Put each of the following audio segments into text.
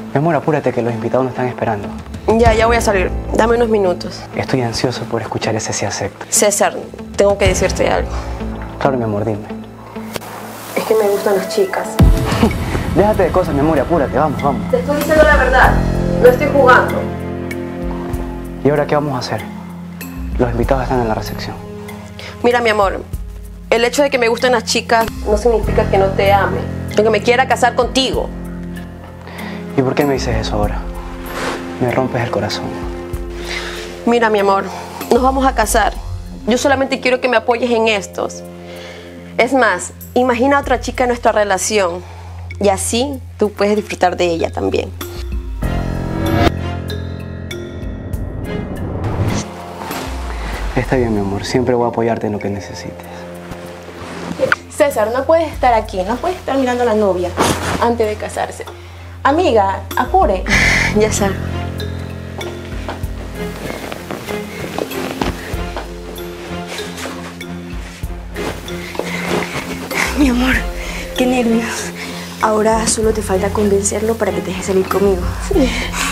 Mi amor, apúrate que los invitados nos están esperando. Ya voy a salir. Dame unos minutos. Estoy ansioso por escuchar ese sí acepto. César, tengo que decirte algo. Claro, mi amor, dime. Es que me gustan las chicas. Déjate de cosas, mi amor, y apúrate, vamos. Te estoy diciendo la verdad. No estoy jugando. ¿Y ahora qué vamos a hacer? Los invitados están en la recepción. Mira, mi amor, el hecho de que me gusten las chicas no significa que no te ame, o que me quiera casar contigo. ¿Y por qué me dices eso ahora? Me rompes el corazón. Mira, mi amor, nos vamos a casar. Yo solamente quiero que me apoyes en estos. Es más, imagina a otra chica en nuestra relación y así tú puedes disfrutar de ella también. Está bien, mi amor. Siempre voy a apoyarte en lo que necesites. César, no puedes estar aquí. No puedes estar mirando a la novia antes de casarse. Amiga, apure. Ya sabes. Mi amor, qué nervios. Ahora solo te falta convencerlo para que te deje salir conmigo. Sí.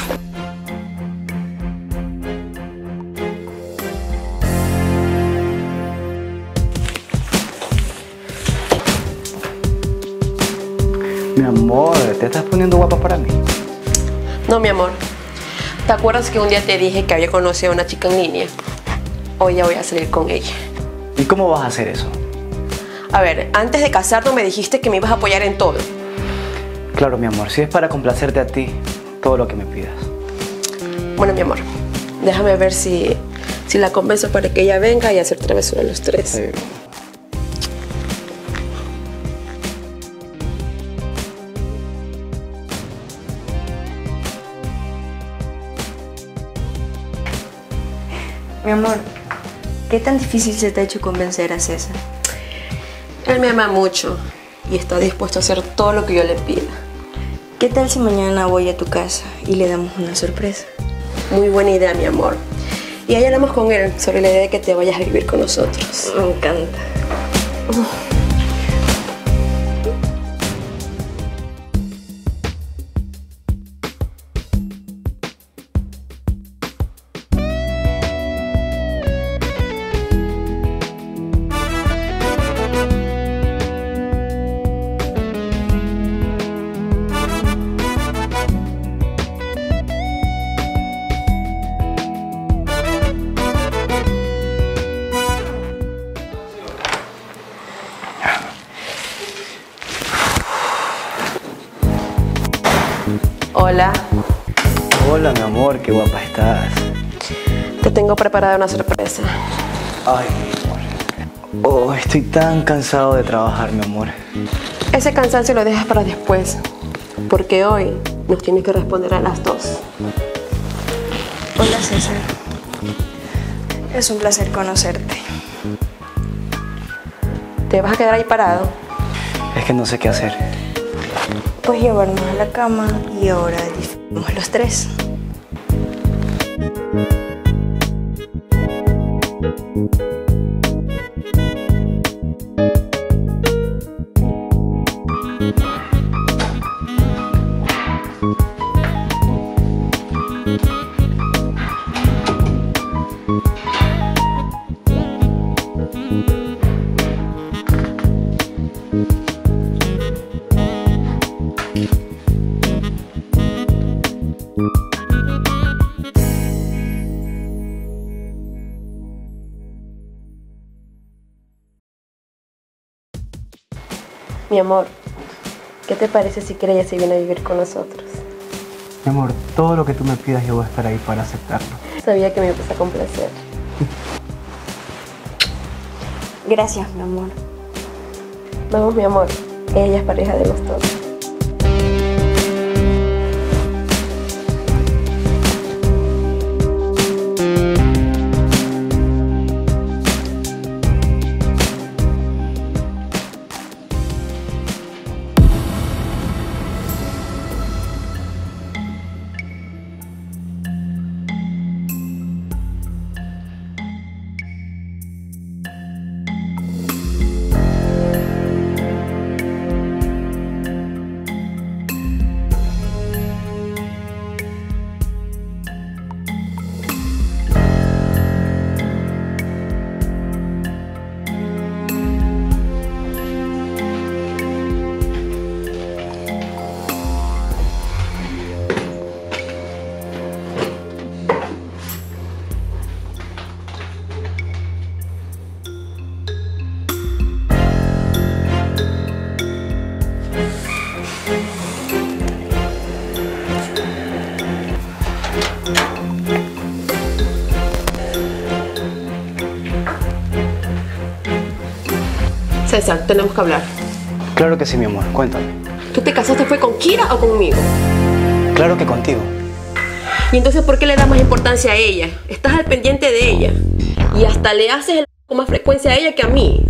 Mi amor, ¿te estás poniendo guapa para mí? No, mi amor. ¿Te acuerdas que un día te dije que había conocido a una chica en línea? Hoy ya voy a salir con ella. ¿Y cómo vas a hacer eso? A ver, antes de casarnos me dijiste que me ibas a apoyar en todo. Claro, mi amor, si es para complacerte a ti, todo lo que me pidas. Bueno, mi amor, déjame ver si la convenzo para que ella venga y hacer travesura los tres. Sí. Mi amor, ¿qué tan difícil se te ha hecho convencer a César? Él me ama mucho y está dispuesto a hacer todo lo que yo le pida. ¿Qué tal si mañana voy a tu casa y le damos una sorpresa? Muy buena idea, mi amor. Y ahí hablamos con él sobre la idea de que te vayas a vivir con nosotros. Me encanta. Hola, Hola, mi amor, qué guapa estás. te tengo preparada una sorpresa. Ay, mi amor. Oh, estoy tan cansado de trabajar, mi amor. Ese cansancio lo dejas para después, porque hoy nos tienes que responder a las 2. Hola, César. Es un placer conocerte. ¿Te vas a quedar ahí parado? Es que no sé qué hacer. Pues llevarnos a la cama y ahora disfrutamos los tres. Mi amor, ¿qué te parece si ella se viene a vivir con nosotros? Mi amor, todo lo que tú me pidas yo voy a estar ahí para aceptarlo. Sabía que me ibas a complacer. Gracias, mi amor. Vamos, mi amor, ella es pareja de los dos. César, tenemos que hablar. Claro que sí, mi amor, cuéntame. ¿Tú te casaste fue con Kira o conmigo? Claro que contigo. ¿Y entonces por qué le das más importancia a ella? Estás al pendiente de ella. Y hasta le haces el con más frecuencia a ella que a mí.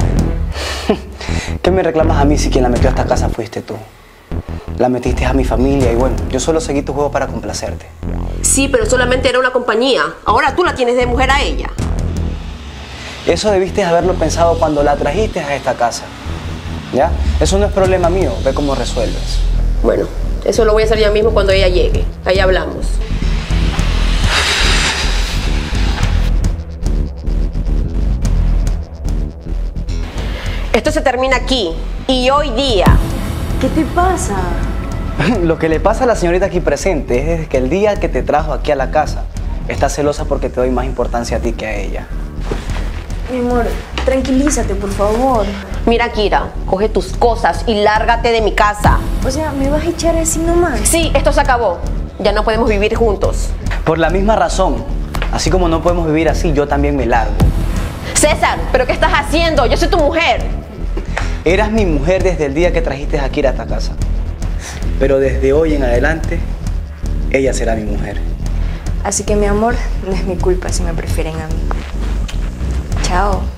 ¿Qué me reclamas a mí si quien la metió a esta casa fuiste tú? La metiste a mi familia y bueno, yo solo seguí tu juego para complacerte. Sí, pero solamente era una compañía. Ahora tú la tienes de mujer a ella. Eso debiste haberlo pensado cuando la trajiste a esta casa. ¿Ya? Eso no es problema mío, ve cómo resuelves. Bueno, eso lo voy a hacer yo mismo cuando ella llegue. Ahí hablamos. Esto se termina aquí. Y hoy día. ¿Qué te pasa? Lo que le pasa a la señorita aquí presente es que el día que te trajo aquí a la casa, está celosa porque te doy más importancia a ti que a ella. Mi amor, tranquilízate, por favor. Mira, Kira, coge tus cosas y lárgate de mi casa. O sea, ¿me vas a echar así nomás? Sí, esto se acabó. Ya no podemos vivir juntos. Por la misma razón, así como no podemos vivir así, yo también me largo. César, ¿pero qué estás haciendo? Yo soy tu mujer. Eras mi mujer desde el día que trajiste a Kira a esta casa. Pero desde hoy en adelante, ella será mi mujer. Así que, mi amor, no es mi culpa si me prefieren a mí. Chao.